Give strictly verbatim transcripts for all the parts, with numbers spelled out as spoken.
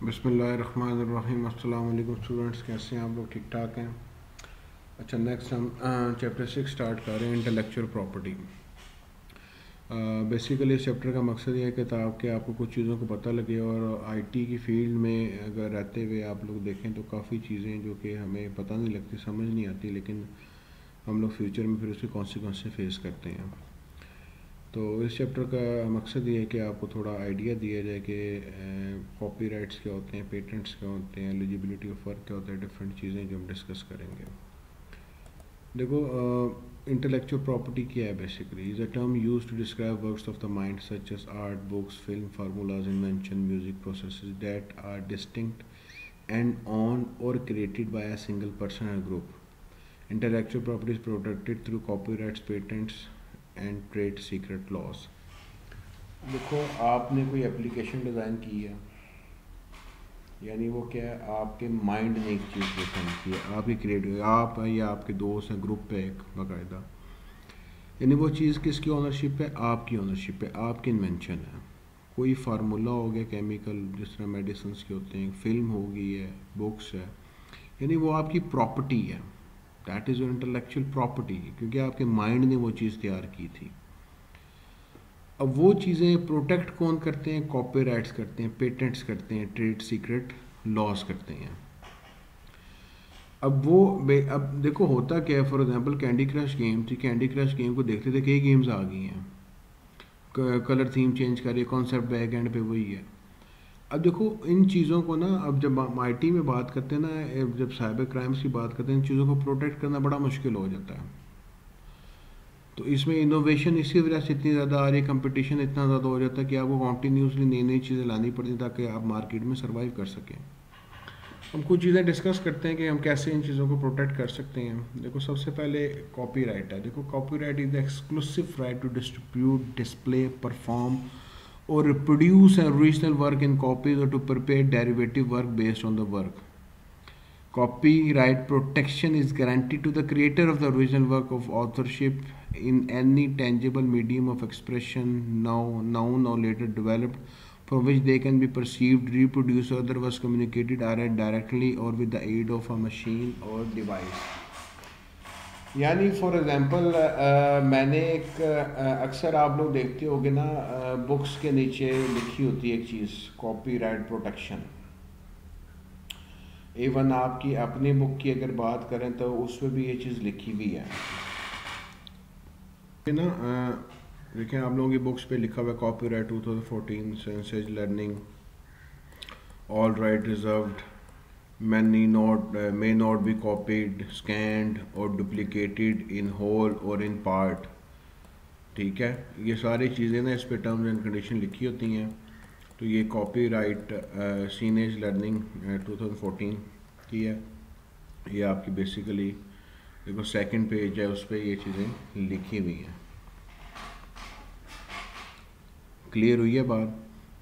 बिस्मिल्लाहिर्रहमानिर्रहीम। अस्सलाम वालेकुम स्टूडेंट्स, कैसे हैं आप लोग? ठीक ठाक हैं? अच्छा, नेक्स्ट हम चैप्टर सिक्स स्टार्ट कर रहे हैं, इंटेलेक्चुअल प्रॉपर्टी। बेसिकली इस चैप्टर का मकसद ये है कि ताकि आपको कुछ चीज़ों को पता लगे और आईटी की फील्ड में अगर रहते हुए आप लोग देखें तो काफ़ी चीज़ें जो कि हमें पता नहीं लगती, समझ नहीं आती, लेकिन हम लोग फ्यूचर में फिर उसके कॉन्सिक्वेंस फेस करते हैं। तो इस चैप्टर का मकसद ये है कि आपको थोड़ा आइडिया दिया जाए कि कॉपीराइट्स क्या होते हैं, पेटेंट्स क्या होते हैं, एलिजिबिलिटी ऑफ वर्क क्या होता है, डिफरेंट चीज़ें जो हम डिस्कस करेंगे। देखो, इंटेलेक्चुअल प्रॉपर्टी क्या है? Basically is a term used to describe works of the mind such as art, books, film, formulas, invention, music, processes that are distinct and owned और created by a single person और group. Intellectual property is protected through copyrights, patents and trade secret laws. देखो, आपने कोई application design की है, यानी वो क्या है, आपके माइंड ने एक चीज़ डिज़ाइन की है, आपकी क्रिएटिव, आप हैं या आपके दोस्त हैं, ग्रुप है एक बाकायदा, यानी वो चीज़ किसकी ओनरशिप है? आपकी ओनरशिप है, आपकी इन्वेंशन है। कोई फार्मूला हो गया केमिकल, जिस तरह मेडिसिन के होते हैं, फिल्म हो गई है, बुक्स है, यानी वो आपकी प्रॉपर्टी है। That is your intellectual property, क्योंकि आपके माइंड ने वो चीज़ तैयार की थी। अब वो चीज़ें प्रोटेक्ट कौन करते हैं? कॉपीराइट्स करते हैं, पेटेंट्स करते हैं, ट्रेड सीक्रेट लॉस करते हैं। अब वो अब देखो होता क्या है, for example candy crush game थी, कैंडी क्रश गेम को देखते थे कई गेम्स आ गई हैं, कलर थीम चेंज करिए, कॉन्सेप्ट बैक एंड पे वही है। अब देखो इन चीज़ों को ना, अब जब हम आई टी में बात करते हैं ना, जब साइबर क्राइम्स की बात करते हैं, इन चीज़ों को प्रोटेक्ट करना बड़ा मुश्किल हो जाता है। तो इसमें इनोवेशन इसी वजह से इतनी ज़्यादा आ रही है, कंपटीशन इतना ज़्यादा हो जाता है कि आपको कॉन्टीन्यूसली नई नई चीज़ें लानी पड़ती हैं ताकि आप मार्केट में सर्वाइव कर सकें। हम कुछ चीज़ें डिस्कस करते हैं कि हम कैसे इन चीज़ों को प्रोटेक्ट कर सकते हैं। देखो, सबसे पहले कॉपीराइट है। देखो, copyright is the exclusive right to distribute, display, perform और reproduce an original work in copies और to prepare derivative work based on the work. Copyright protection is guaranteed to the creator of the original work of authorship in any tangible medium of expression, now known or later developed, from which they can be perceived, reproduced, or otherwise communicated either directly or with the aid of a machine or device. यानी for example मैंने एक uh, अक्सर आप लोग देखते होगे ना, books uh, के नीचे लिखी होती है एक चीज़, कॉपीराइट प्रोटेक्शन। इवन आपकी अपनी बुक की अगर बात करें तो उसमें भी ये चीज़ लिखी हुई है ना। देखें, आप लोगों की बुक्स पे लिखा हुआ है copyright two thousand fourteen, Cengage Learning, all right reserved, many not uh, may not be copied, scanned or duplicated in whole or in part। ठीक है, ये सारी चीज़ें ना इस पे टर्म्स एंड कंडीशन लिखी होती हैं। तो ये copyright Cengage Learning two thousand fourteen की है। ये आपकी बेसिकली देखो सेकंड पेज है, उस पर ये चीज़ें लिखी हुई हैं। क्लियर हुई है बात?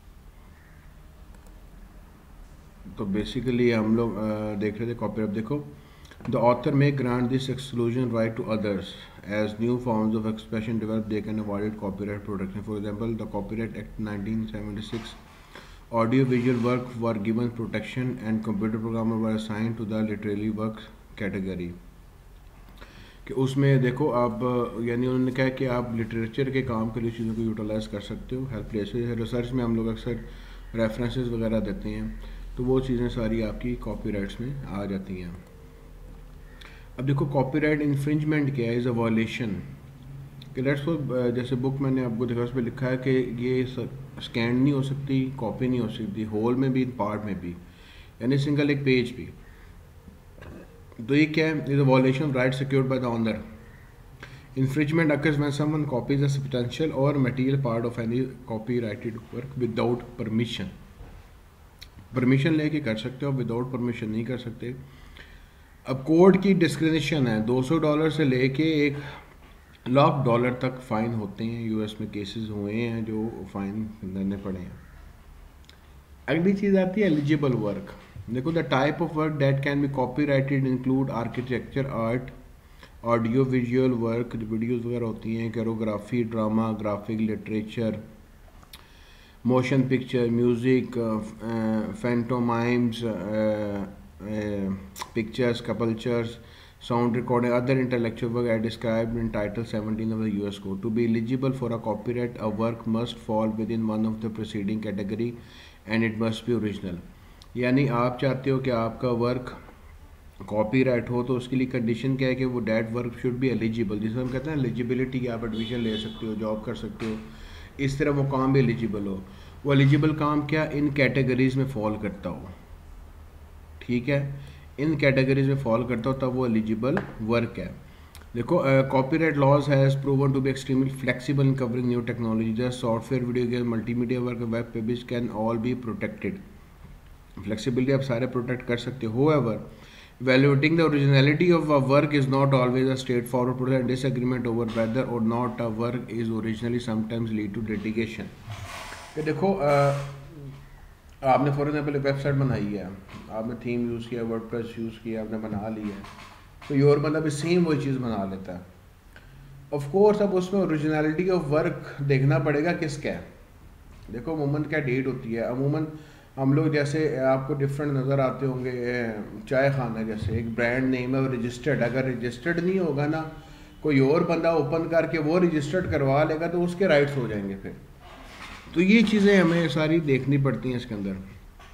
तो बेसिकली हम लोग देख रहे थे कॉपीराइट। देखो, the author may grant this exclusion right to others as new forms of expression develop, they can avoid copyright protection. For example, the copyright act nineteen seventy six, audio visual work were given protection and computer programmer were assign to the literary work category. कि उसमें देखो आप, यानी उन्होंने कहा कि आप literature के काम के लिए चीज़ों को यूटिलाइज कर सकते हो। हेल्प प्लेसेस, रिसर्च में हम लोग अक्सर रेफरेंसेस वगैरह देते हैं, तो वो चीज़ें सारी आपकी कॉपीराइट्स में आ जाती हैं। अब देखो, कॉपीराइट इन्फ्रिंजमेंट क्या है? Is a violation. कि लेट्स सपोज, जैसे बुक मैंने आपको देखा, उस पर लिखा है कि ये स्कैन नहीं हो सकती, कॉपी नहीं हो सकती, होल में भी, पार्ट में भी, यानी सिंगल एक पेज भी। तो ये क्या है? Is a violation right secured by the owner. Infringement occurs when someone copies a substantial or material part of any copyrighted work without permission। Permission लेके कर सकते हो, विदाउट परमिशन नहीं कर सकते। अब कोर्ट की डिस्क्रिप्शन है, दो सौ डॉलर से लेके एक लाख डॉलर तक फ़ाइन होते हैं। यूएस में केसेस हुए हैं जो फ़ाइन देने पड़े हैं। अगली चीज़ आती है एलिजिबल वर्क। देखो, the type of work that can be copyrighted include architecture, art, audio visual work, videos वगैरह होती हैं, choreography, drama, graphic, literature, motion picture, music, uh, uh, pantomimes, uh, uh, pictures, sculptures, sound recording, other intellectual work are described in Title seventeen of the U S Code. To be eligible for a copyright, a work must fall within one of the preceding category and it must be original. यानी आप चाहते हो कि आपका work copyright हो तो उसके लिए कंडीशन क्या है कि वो that work should be eligible, जिसे हम कहते हैं एलिजिबिलिटी, कि आप एडमिशन ले सकते हो, जॉब कर सकते हो, इस तरह वो काम भी एलिजिबल हो। वो एलिजिबल काम क्या इन कैटेगरीज में फॉल करता हो, ठीक है, इन कैटेगरीज में फॉल करता हो तब वो एलिजिबल वर्क है। देखो copyright laws has proven to be extremely flexible in covering new technology, just software, video game, multimedia work, web pages can all be protected. Flexibility आप सारे प्रोटेक्ट कर सकते हो। होएवर evaluating the originality of a work is not always a straightforward process, and disagreement over whether or not a work is originally sometimes lead to litigation। ये देखो आपने for example एक website बनाई है, आपने थीम यूज़ किया, WordPress use किया, आपने बना लिया है, कोई और बंदा भी सेम वही चीज़ बना लेता है। ऑफ कोर्स अब उसमें ओरिजिनलिटी ऑफ वर्क देखना पड़ेगा किसका है। देखो अमूमन क्या डेट होती है, अमूमन हम लोग जैसे आपको डिफरेंट नज़र आते होंगे, चाय खाना जैसे एक ब्रांड नेम है वो रजिस्टर्ड, अगर रजिस्टर्ड नहीं होगा ना, कोई और बंदा ओपन करके वो रजिस्टर्ड करवा लेगा तो उसके राइट्स हो जाएंगे फिर। तो ये चीज़ें हमें सारी देखनी पड़ती हैं इसके अंदर।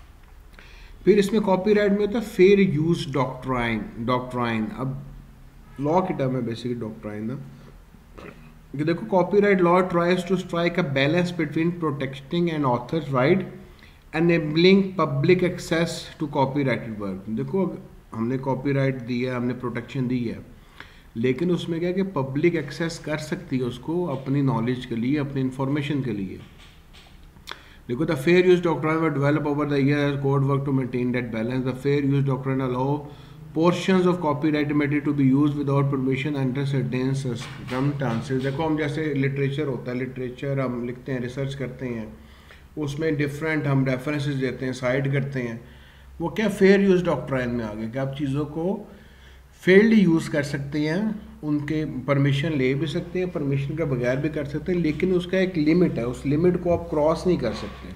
फिर इसमें कॉपीराइट में होता है फेयर यूज डॉक्ट्राइन। डॉक्ट्राइन अब लॉ की टर्म है बेसिकली डॉक्ट्राइन ना, कि देखो copyright law tries to strike a balance between protecting and authors right enabling public access to copyrighted work. देखो हमने कॉपीराइट दिया, हमने प्रोटेक्शन दी है, लेकिन उसमें क्या है कि पब्लिक एक्सेस कर सकती है उसको अपनी नॉलेज के लिए, अपनी इंफॉर्मेशन के लिए। देखो the fair use doctrine were develop over the year as courts work to maintain that balance. The fair use doctrine allow portions of copyright material to be use without permission under certain circumstances. देखो हम जैसे literature होता है, literature हम लिखते हैं, research करते हैं, उसमें डिफरेंट हम रेफरेंसेस देते हैं, साइड करते हैं, वो क्या फेयर यूज़ डॉक्ट्राइन में आ गया कि आप चीज़ों को फेयरली यूज़ कर सकते हैं, उनके परमिशन ले भी सकते हैं, परमिशन के बगैर भी कर सकते हैं, लेकिन उसका एक लिमिट है, उस लिमिट को आप क्रॉस नहीं कर सकते।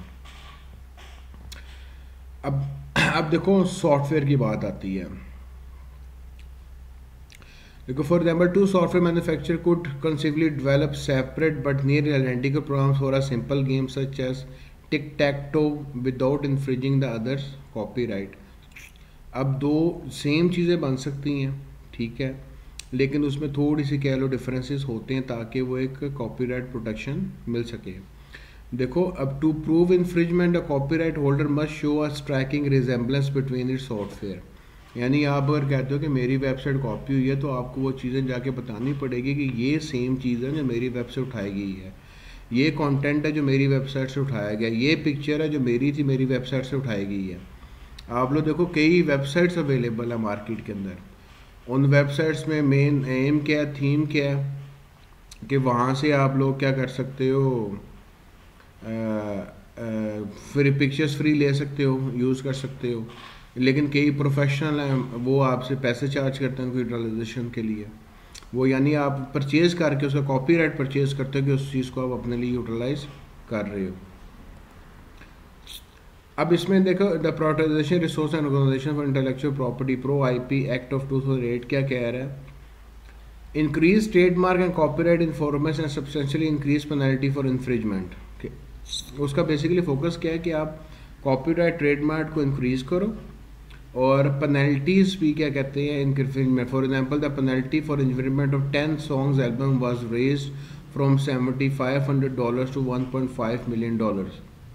अब अब देखो सॉफ्टवेयर की बात आती है। देखो for example two software manufacture could conceivably develop separate but near identical programs for a simple game such as tic tac toe without infringing the others copyright. अब दो सेम चीज़ें बन सकती हैं, ठीक है, लेकिन उसमें थोड़ी सी कह लो डिफरेंसेस होते हैं ताकि वो एक कॉपीराइट प्रोटेक्शन मिल सके। देखो अब to prove infringement a copyright holder must show a striking resemblance between its software. यानी आप अगर कहते हो कि मेरी वेबसाइट कॉपी हुई है तो आपको वो चीज़ें जाके बतानी पड़ेगी कि ये सेम चीज़ है जो मेरी वेबसाइट उठाई गई है, ये कंटेंट है जो मेरी वेबसाइट से उठाया गया, ये पिक्चर है जो मेरी थी मेरी वेबसाइट से उठाई गई है। आप लोग देखो कई वेबसाइट्स अवेलेबल है मार्केट के अंदर, उन वेबसाइट्स में मेन एम क्या है, थीम क्या है कि वहाँ से आप लोग क्या कर सकते हो, फ्री पिक्चर्स फ्री ले सकते हो, यूज़ कर सकते हो, लेकिन कई प्रोफेशनल हैं वो आपसे पैसे चार्ज करते हैं यूटिलाइजेशन के लिए। वो यानी आप परचेज़ करके उसका कॉपीराइट परचेज़ करते हो कि उस चीज़ को आप अपने लिए यूटिलाइज कर रहे हो। अब इसमें देखो the privatization resource and organization for intellectual property pro IP act of two thousand eight क्या कह रहा है, increase trademark and copyright enforcement and substantially increase penalty for infringement. उसका बेसिकली फोकस क्या है कि आप कॉपीराइट ट्रेडमार्क को इंक्रीज करो और पेनल्टीज भी क्या कहते हैं infringement. For example the penalty for infringement of ten songs album was raised from seventy five hundred dollars to one point five million dollars.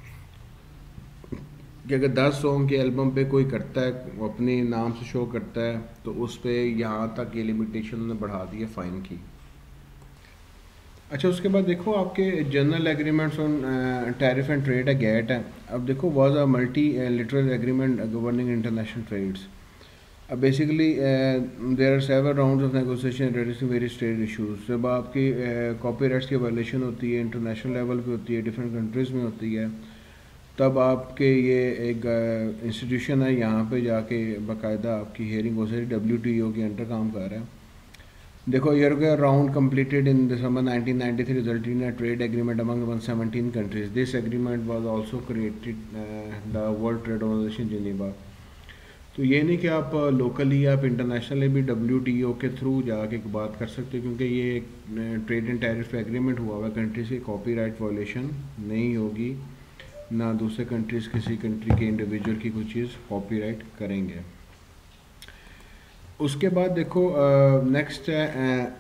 कि अगर दस सॉन्ग के एल्बम पे कोई करता है, अपने नाम से शो करता है, तो उस पर यहाँ तक ये लिमिटेशन उन्होंने बढ़ा दी है फ़ाइन की। अच्छा उसके बाद देखो आपके general agreements on tariff and trade है, गेट है। अब देखो was a multilateral agreement governing international trades. अब basically there are several rounds of negotiation regarding various trade issues. जब आपकी कॉपीराइट्स की वायलेशन होती है, इंटरनेशनल लेवल पे होती है, डिफरेंट कंट्रीज़ में होती है, तब आपके ये एक इंस्टीट्यूशन है, यहाँ पे जाके बाकायदा आपकी हेयरिंग हो सकती है, डब्ल्यू टी ओ के अंडर काम कर रहा है। देखो, Yerga round completed in December nineteen ninety-three resulted in a trade agreement among one hundred seventeen countries. This agreement was also created uh, the World Trade Organization Geneva. तो ये नहीं कि आप लोकली आप इंटरनेशनली भी डब्ल्यू टी ओ के through जाके बात कर सकते हो, क्योंकि ये एक ट्रेड एंड टैरिफ एग्रीमेंट हुआ हुआ है, कंट्रीज की कॉपीराइट वायलेशन नहीं होगी, ना दूसरे कंट्रीज़ किसी कंट्री के इंडिविजुअल की कोई चीज़ कॉपीराइट करेंगे। उसके बाद देखो नेक्स्ट है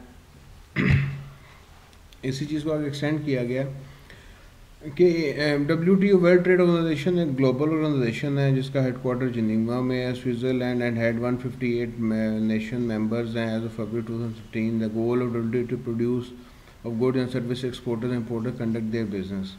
इसी चीज़ को आगे एक्सटेंड किया गया कि W T O world trade organization एक ग्लोबल ऑर्गेनाइजेशन है जिसका हेडक्वार्टर जिनीवा में है, Switzerland, and had one fifty eight nation members हैं as of February two thousand fifteen. The goal of W T O to produce of goods and service exporters and importers conduct their business.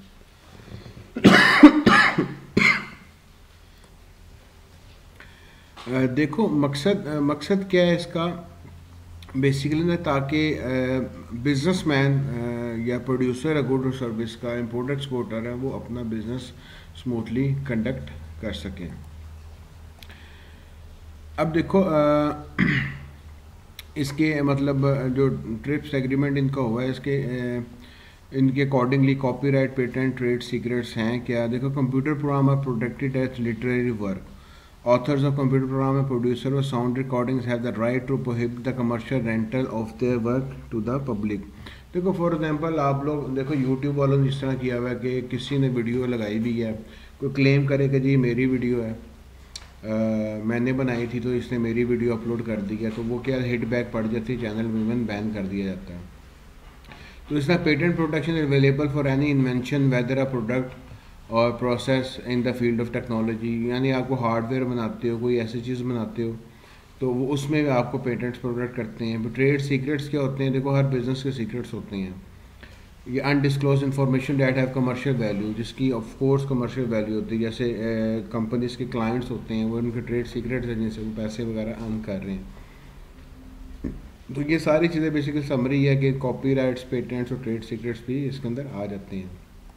देखो मकसद मकसद क्या है इसका, basically ना ताकि businessman या प्रोड्यूसर गुड और सर्विस का इम्पोर्टर एक्सपोर्टर है वो अपना बिजनेस स्मूथली कंडक्ट कर सकें। अब देखो आ, इसके मतलब जो ट्रिप्स एग्रीमेंट इनका हुआ है, इसके आ, इनके accordingly copyright, patent, trade secrets हैं क्या। देखो, computer program are protected as literary work. Authors of computer program and producer of sound recordings have the right to prohibit the commercial rental of their work to the public। देखो for example आप लोग देखो YouTube वालों ने जिस तरह किया हुआ है कि किसी ने वीडियो लगाई भी है, कोई क्लेम करे कि जी मेरी वीडियो है, आ, मैंने बनाई थी तो इसने मेरी वीडियो अपलोड कर दी है, तो वो क्या हिट बैक पड़ जाती है, चैनल विवन बैन कर दिया जाता है। तो इसका patent protection available for any invention whether a product और process in the field of technology, यानी आपको हार्डवेयर बनाते हो, कोई ऐसी चीज़ बनाते हो तो वो उसमें भी आपको पेटेंट्स प्रोटेक्ट करते हैं। ट्रेड सीक्रेट्स क्या होते हैं, देखो हर बिज़नेस के सीक्रेट्स होते हैं। ये undisclose information that have commercial value, जिसकी ऑफ कोर्स कमर्शियल वैल्यू होती है, जैसे कंपनीज के क्लाइंट्स होते हैं वो उनके ट्रेड सीक्रेट्स हैं जिनसे वो पैसे वगैरह अर्न कर रहे हैं। तो ये सारी चीज़ें बेसिकली समरी है कि कॉपीराइट्स, पेटेंट्स और ट्रेड सीक्रेट्स भी इसके अंदर आ जाते हैं।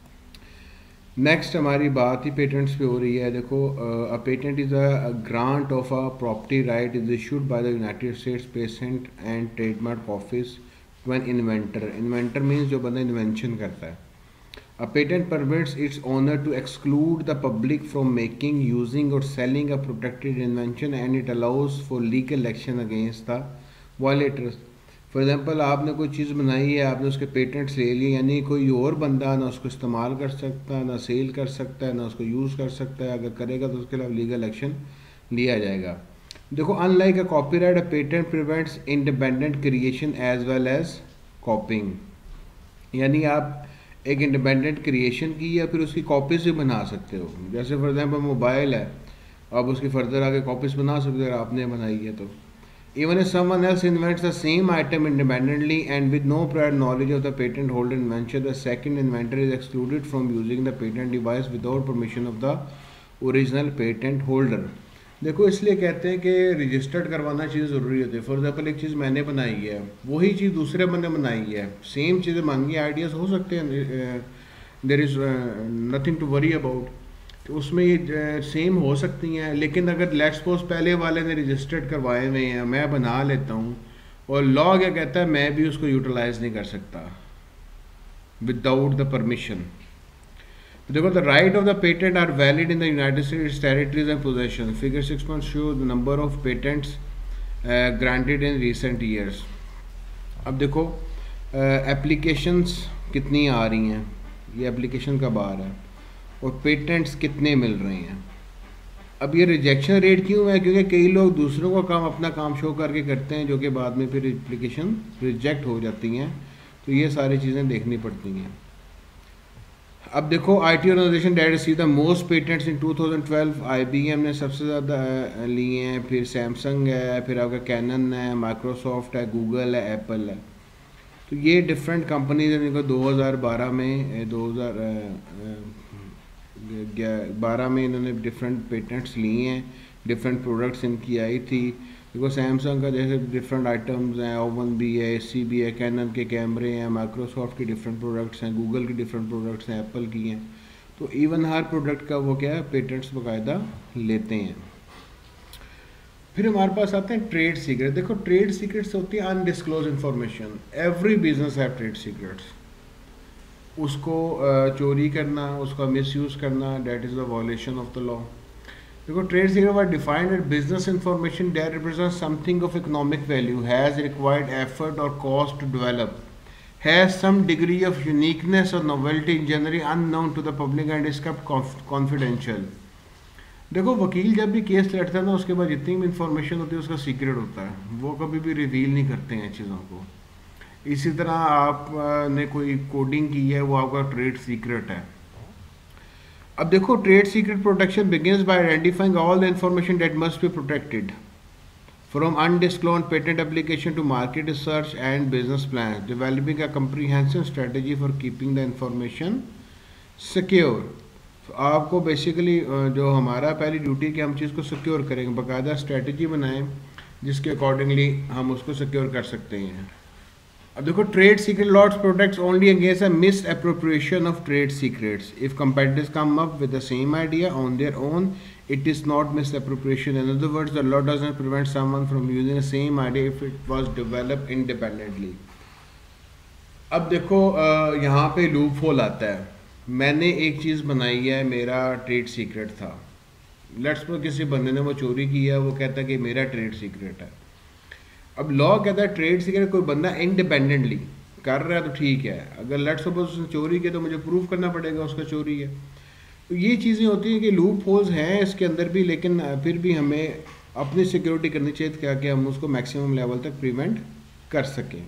नेक्स्ट हमारी बात ही पेटेंट्स पे हो रही है। देखो, a patent is a grant of a property right is issued by the United States patent and trademark office to an inventor. Inventor means जो बंदा इन्वेंशन करता है। A patent permits its owner to exclude the public from making, using और selling a protected invention and it allows for legal action against the violators. For example आपने कोई चीज़ बनाई है, आपने उसके पेटेंट्स ले लिए, यानी कोई और बंदा ना उसको इस्तेमाल कर सकता है, ना सेल कर सकता है, ना उसको यूज़ कर सकता है। अगर करेगा तो उसके खिलाफ लीगल एक्शन लिया जाएगा। देखो, unlike a copyright, a patent prevents independent creation as well as copying, यानी आप एक इंडिपेंडेंट क्रिएशन की या फिर उसकी कॉपीज भी बना सकते हो। जैसे फॉर एग्जांपल मोबाइल है, आप उसकी फर्दर आगे कॉपीज बना सकते हो अगर आपने बनाई है तो। Even if someone else invents the same item independently and with no prior knowledge of the patent holder invention, the second inventor is excluded from using the patent device without permission of the original patent holder। देखो, इसलिए कहते हैं कि registered करवाना चीज़ ज़रूरी होती है। For example एक चीज़ मैंने बनाई है, वही चीज़ दूसरे बंदे बनाई है, सेम चीज़ें मान गई, आइडियाज़ हो सकते हैं, there is nothing to worry about, तो उसमें ये सेम हो सकती हैं। लेकिन अगर लेट्स सपोज पहले वाले ने रजिस्टर्ड करवाए हुए हैं, मैं बना लेता हूँ और लॉ क्या कहता है, मैं भी उसको यूटिलाइज नहीं कर सकता विदाउट द परमिशन। देखो, the right of the patent are valid in the United States territories and possession. Figure six point show the number of patents granted in recent years. अब देखो एप्लीकेशंस uh, कितनी आ रही हैं, ये application कब आ रहा है और पेटेंट्स कितने मिल रहे हैं। अब ये रिजेक्शन रेट क्यों है, क्योंकि कई लोग दूसरों का काम अपना काम शो करके करते हैं जो कि बाद में फिर एप्लीकेशन रिजेक्ट हो जाती हैं। तो ये सारी चीज़ें देखनी पड़ती हैं। अब देखो, IT organization that see the most patents in two thousand twelve IBM ने सबसे ज़्यादा लिए हैं, फिर सैमसंग है, फिर आपका कैनन है, माइक्रोसॉफ्ट है, गूगल है, एप्पल है। तो ये डिफरेंट कंपनीज हैं जिनको दो हज़ार बारह में दो हज़ार बारह में इन्होंने डिफरेंट पेटेंट्स लिए हैं, डिफरेंट प्रोडक्ट्स इनकी आई थी। देखो, सैमसंग का जैसे डिफरेंट आइटम्स हैं, ओवन भी है, एसी भी है, कैनन के कैमरे हैं, माइक्रोसॉफ्ट के डिफरेंट प्रोडक्ट्स हैं, गूगल के डिफरेंट प्रोडक्ट्स हैं, एप्पल की हैं। तो इवन हर प्रोडक्ट का वो क्या है, पेटेंट्स बाकायदा लेते हैं। फिर हमारे पास आते हैं ट्रेड सीक्रेट। देखो ट्रेड सीक्रेट्स होती है अनडिस्क्लोज इंफॉर्मेशन। एवरी बिजनेस है ट्रेड सीक्रेट्स। उसको चोरी करना, उसका मिसयूज़ करना, that is the violation of the law. देखो trade secret were defined as business information that represent something of economic value, has required effort और cost to develop, has some degree of uniqueness और novelty in generally unknown to the public and is kept confidential. देखो वकील जब भी case लड़ता है ना, उसके बाद जितनी भी इंफॉर्मेशन होती है उसका सीक्रेट होता है, वो कभी भी रिवील नहीं करते हैं चीज़ों को। इसी तरह आपने कोई कोडिंग की है, वो आपका ट्रेड सीक्रेट है। अब देखो trade secret protection begins by identifying all the information that must be protected from undisclosed patent application to market research and business plan, developing a comprehensive strategy for keeping the information secure. आपको basically जो हमारा पहली duty है कि हम चीज़ को secure करेंगे, बाकायदा स्ट्रेटजी बनाएं जिसके अकॉर्डिंगली हम उसको सिक्योर कर सकते हैं। अब देखो trade secret laws protects only against a misappropriation of trade secrets. If competitors come up with the same idea on their own, it is not misappropriation. In other words, the law does not prevent someone from using the same idea if it was developed independently. अब देखो यहाँ पे loop hole आता है। मैंने एक चीज़ बनाई है, मेरा ट्रेड सीक्रेट था। लेट्स सपोज किसी बंदे ने वो चोरी किया, वो कहता है कि मेरा ट्रेड सीक्रेट है। अब लॉ कहता है ट्रेड सीक्रेट कोई बंदा इंडिपेंडेंटली कर रहा है तो ठीक है, अगर लेट्स सपोज उसने चोरी की तो मुझे प्रूव करना पड़ेगा उसका चोरी है। तो ये चीज़ें होती हैं कि लूप होल्स हैं इसके अंदर भी, लेकिन फिर भी हमें अपनी सिक्योरिटी करनी चाहिए क्या कि हम उसको मैक्सिमम लेवल तक प्रिवेंट कर सकें।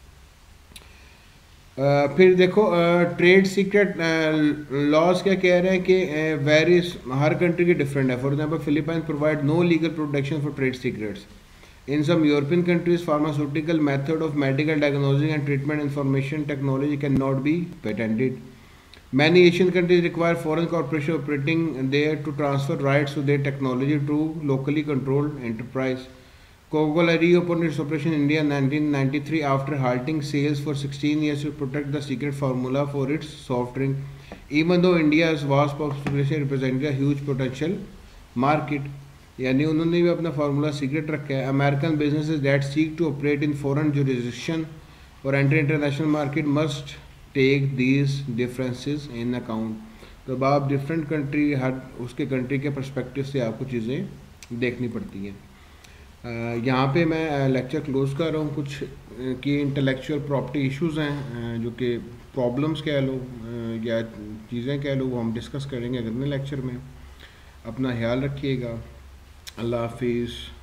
Uh, फिर देखो ट्रेड सीक्रेट लॉज क्या कह रहे हैं कि वेरी uh, हर कंट्री के डिफरेंट है। For example Philippines provide no legal protection for trade secrets. In some European countries pharmaceutical method of medical diagnosis and treatment information technology can not be patented. Many Asian countries require foreign corporation operating there to transfer rights to their technology to locally controlled enterprise. Coca-Cola reopened its operation in India in nineteen ninety-three after halting sales for sixteen years to protect the secret formula for its soft drink. Even though India's vast population represented a huge potential market, यानी उन्होंने भी अपना formula secret रखा है। American businesses that seek to operate in foreign jurisdiction or enter international market must take these differences in account. तो अब आप different country, हर उसके कंट्री के पर्सपेक्टिव से आपको चीज़ें देखनी पड़ती हैं। Uh, यहाँ पे मैं लेक्चर क्लोज कर रहा हूँ। कुछ की इंटेलेक्चुअल प्रॉपर्टी इश्यूज़ हैं जो कि प्रॉब्लम्स कह लो या चीज़ें कह लो, वो हम डिस्कस करेंगे अगले लेक्चर में। अपना ख्याल रखिएगा। अल्लाह हाफिज़।